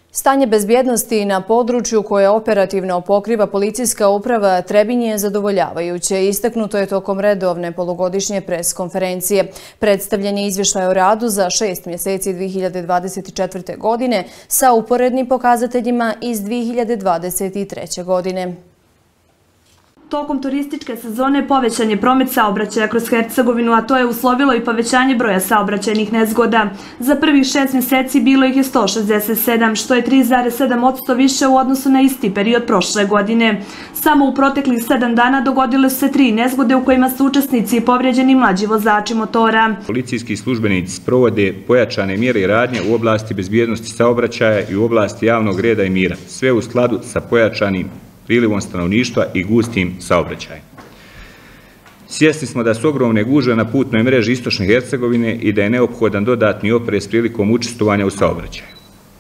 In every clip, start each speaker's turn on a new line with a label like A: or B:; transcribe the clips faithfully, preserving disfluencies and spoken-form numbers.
A: Stanje bezbjednosti na području koje operativno pokriva policijska uprava Trebinje je zadovoljavajuće. Istaknuto je tokom redovne polugodišnje pres konferencije. Predstavljen je izvještaj o radu za šest mjeseci dvije hiljade dvadeset četvrte. godine sa uporednim pokazateljima iz dvije hiljade dvadeset treće. godine.
B: Tokom turističke sezone povećan je promet saobraćaja kroz Hercegovinu, a to je uslovilo i povećanje broja saobraćajnih nezgoda. Za prvih šest mjeseci bilo ih je sto šezdeset sedam, što je tri zarez sedam posto više u odnosu na isti period prošle godine. Samo u proteklih sedam dana dogodile su se tri nezgode u kojima su učesnici povrijeđeni mlađi vozači motora.
C: Policijski službenici sprovode pojačane mjere i radnje u oblasti bezbjednosti saobraćaja i u oblasti javnog reda i mira, sve u skladu sa pojačanim prilivom stanovništva i gustim saobraćajem. Svjesni smo da su ogromne gužve na putnoj mreži istočne Hercegovine i da je neophodan dodatni oprez prilikom učestvovanja u saobraćaju.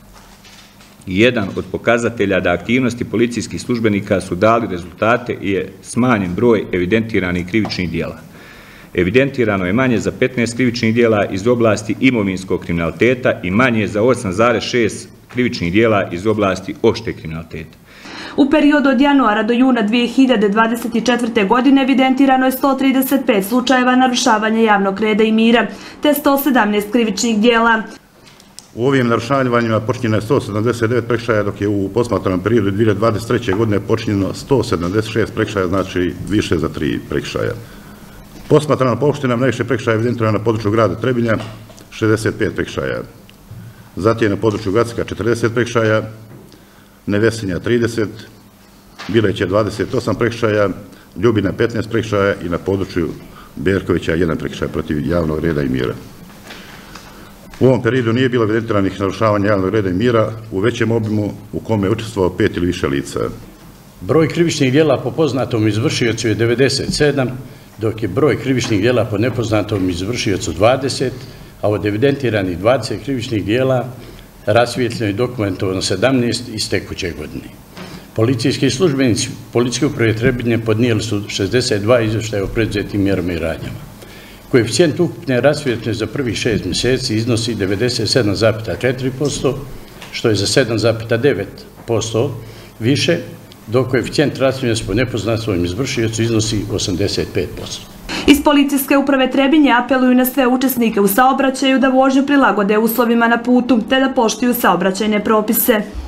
C: Jedan od pokazatelja da aktivnosti policijskih službenika su dali rezultate je smanjen broj evidentiranih krivičnih djela. Evidentirano je manje za petnaest krivičnih djela iz oblasti imovinskog kriminaliteta i manje za osam zarez šest krivičnih djela iz oblasti opšteg kriminaliteta.
B: U periodu od januara do juna dvije hiljade dvadeset četvrte. godine evidentirano je sto trideset pet slučajeva narušavanja javnog reda i mira, te sto sedamnaest krivičnih djela.
D: U ovim narušavanjima počinjeno je sto sedamdeset devet prekršaja, dok je u posmatranom periodu dvije hiljade dvadeset treće. godine počinjeno sto sedamdeset šest prekršaja, znači više za tri prekršaja. Posmatrano po opštinama najviše prekršaja evidentirano na području grada Trebinja, šezdeset pet prekršaja. Zatim na području Gacka četrdeset prekršaja, Nevesinja trideset, Bileće dvadeset osam prekršaja, Ljubina petnaest prekršaja i na području Berkovića jedan prekršaj protiv javnog reda i mira. U ovom periodu nije bilo evidentiranih narušavanja javnog reda i mira u većem obimu u kome je učestvovalo pet ili više lica.
E: Broj krivičnih djela po poznatom izvršiocu je devedeset sedam, dok je broj krivičnih djela po nepoznatom izvršiocu dvadeset, a od evidentiranih dvadeset krivičnih djela rasvijetljeno i dokumentovano sedamnaest iz tekuće godine. Policijski službenici Policijske uprave Trebinje podnijeli su šezdeset dva izvještaja o preduzetim mjerama i radnjama. Koeficijent ukupne rasvijetljenosti za prvih šest mjeseci iznosi devedeset sedam zarez četiri posto, što je za sedam zarez devet posto više, dok koeficijent rasvijetljenosti po nepoznatom izvršiocu iznosi osamdeset pet posto.
B: Iz Policijske uprave Trebinje apeluju na sve učesnike u saobraćaju da vožnju prilagode uslovima na putu te da poštuju saobraćajne propise.